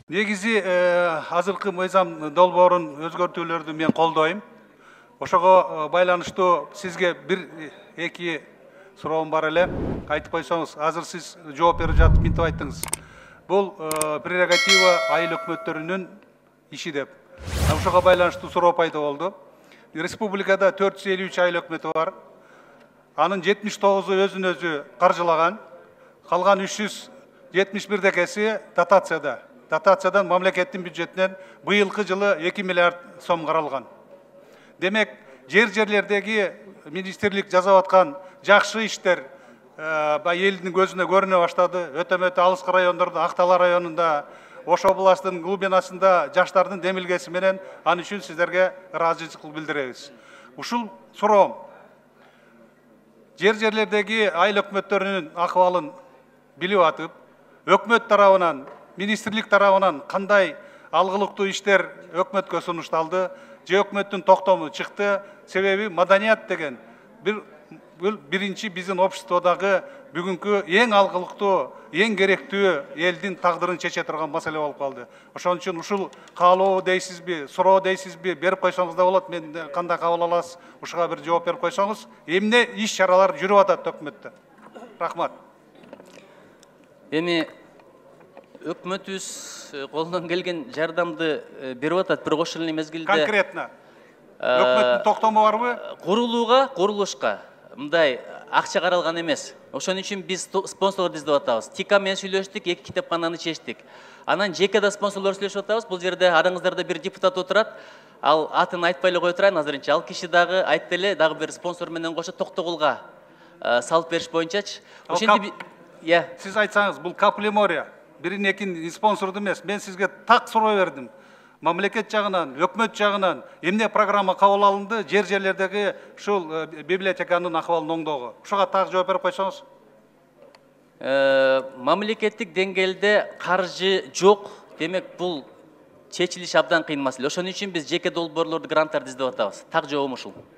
Негизи азыркы мыйзам долбоорун өзгөртүүлөрдү мен колдойм. Ошого байланыштуу сизге бир эки суроом бар эле. Айтып койсоңуз, азыр сиз жооп берип жатып минтип айттыңыз. Бул прерогатива айыл өкмөттөрүнүн иши деп. Ошого байланыштуу суроо пайда болду. Республикада 453 айыл өкмөтү бар. Анын 79-у өзүн өзү каржылаган. Калган 371 декеси дотацияда. Дотациядан мамлекеттин бюджетинен быйылкы жылы 2 миллиард сом каралган. Демек, жерлердеги министрлик жасап аткан жакшы иштер элдин көзүнө көрүнө баштады. Өтө алыскы райондордо, Актала районунда, Ош областынын глубинасында жаштардын демилгеси менен аны үчүн сиздерге ыраазычылык билдиребиз. Ушул суроом жерлердеги айыл өкмөттөрүнүн акыбалын билип атып, өкмөт тарабынан, министрлик тарабынан кандай алгылыктуу иштер өкмөткө сунушталды, же өкмөттүн токтому чыкты. Себеби маданият деген биринчи биздин обществодагы бүгүнкү эң алгылыктуу, эң керектүү элдин тагдырын чече турган маселе болуп калды. Ошон үчүн ушул каалоо дейсизби, суроо дейсизби, берип койсоңуз да болот. Мен кандай кабыл аласыз? Ушуга бир жооп берип койсоңуз, эмне иш чаралар жүрүп атат өкмөттө? Рахмат. Эми өкмөтүбүз колдон келген жардамды берип атат, бирок ошол эле мезгилде конкретно өкмөттүн токтому барбы? Курулушка мындай акча каралган эмес. Ошон үчүн биз спонсорлор издеп атабыз. ТИКа менен сүйлөштүк, 2 китепкананы чечтик. Анан жеке да спонсорлор сүйлөшүп атабыз. Бул жерде араңыздарда бир депутат отурат. Ал атын айтпай эле кое турайын азырынча. Ал киши дагы айтты эле, дагы бир спонсор менен кошо Токтогулга салып бериш боюнчачы. Ошентип сиз айтсаңыз, бул Каплимория бирин экин спонсорду эмес. Мен сизге так суроо бердим. Мамлекет жагынан, өкмөт жагынан эмне программа кабыл алынды жерлердеги ушул библиотеканын акыбалын оңдоого? Ушуга так жооп берип койсоңуз. Мамлекеттик деңгээлде каржы жок. Демек, бул чечилиши абдан кыйын маселе. Ошон үчүн биз жеке долбоорлорду, гранттарды издеп атабыз. Так жообум ушул.